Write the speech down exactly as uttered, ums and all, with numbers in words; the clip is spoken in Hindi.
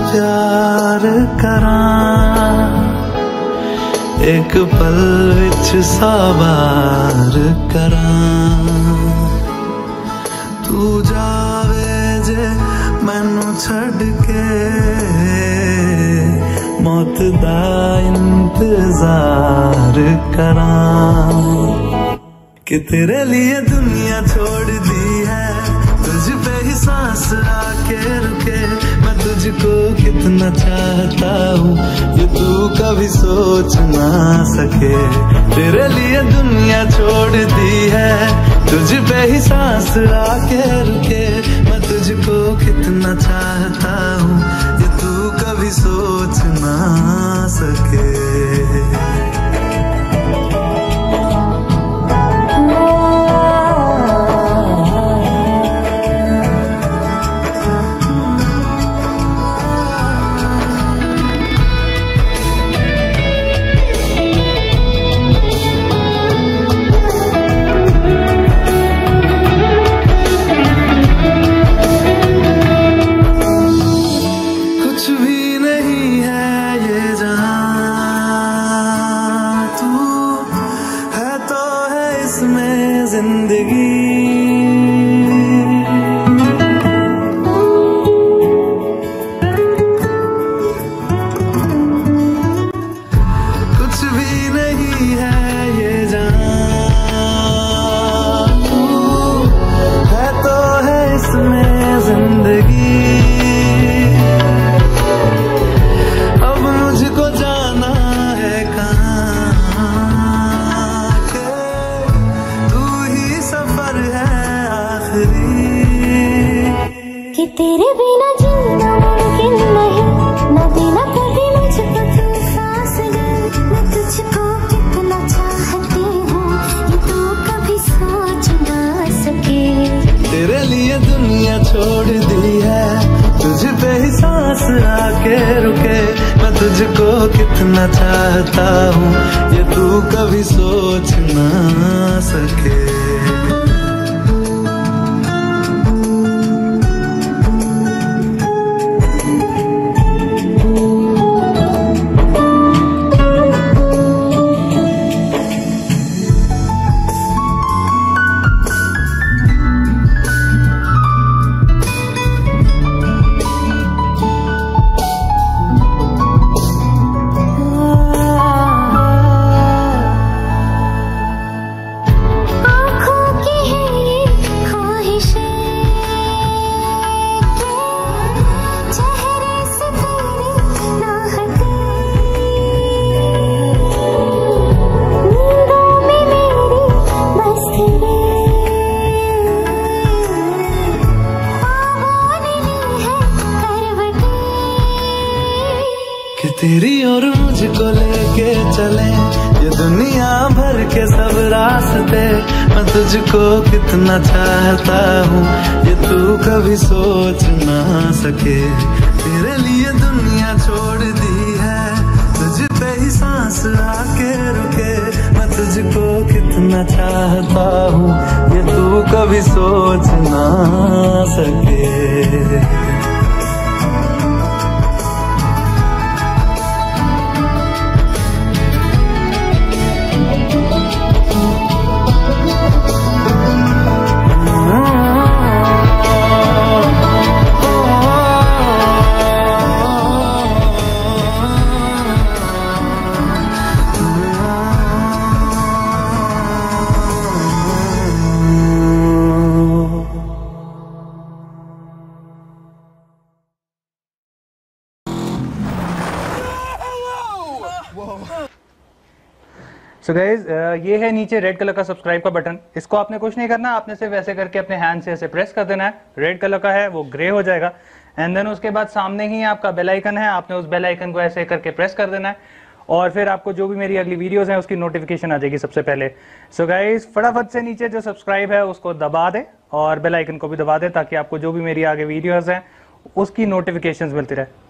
प्यार करां, एक पल विच साबार करां। तू जावे जे मैनू छड़ के, मौत दा इंतजार करां। कि तेरे लिए दुनिया छोड़ दी है, तुझ पे ही सांस आके रुके। मैं तुझको कितना चाहता हूँ ये तू कभी सोच ना सके। तेरे लिए दुनिया छोड़ दी है, तुझ पे ही सांस आके रुके। मैं तुझको कितना चाहता हूँ ये तू कभी सोच ना सके। तेरे बिना जीना मुमकिन नहीं, न देना कभी मुझको तू फासले। मैं तुझको कितना चाहती हूँ ये तू कभी सोच ना सके। तेरे लिए दुनिया छोड़ दी है, तुझ पे ही सांस आके रुके। मैं तुझको कितना चाहता हूँ ये तू कभी सोच ना सके। कि तेरी और मुझको लेके चले ये दुनिया भर के सब रास्ते। मैं तुझको कितना चाहता हूँ ये तू कभी सोच ना सके। तेरे लिए दुनिया छोड़ दी है, तुझ पे ही सांस आके रुके। मैं तुझको कितना चाहता हूँ ये तू कभी सोच ना सके। सो so गाइज uh, ये है नीचे रेड कलर का सब्सक्राइब का बटन। इसको आपने कुछ नहीं करना, आपने सिर्फ ऐसे करके अपने हैंड से ऐसे प्रेस कर देना है। रेड कलर का है वो ग्रे हो जाएगा एंड देन उसके बाद सामने ही आपका बेल आइकन है, आपने उस बेल आइकन को ऐसे करके प्रेस कर देना है और फिर आपको जो भी मेरी अगली वीडियोस हैं उसकी नोटिफिकेशन आ जाएगी सबसे पहले। सो so गाइज फटाफट से नीचे जो सब्सक्राइब है उसको दबा दे और बेल आइकन को भी दबा दे ताकि आपको जो भी मेरी आगे वीडियोस हैं उसकी नोटिफिकेशंस मिलती रहे।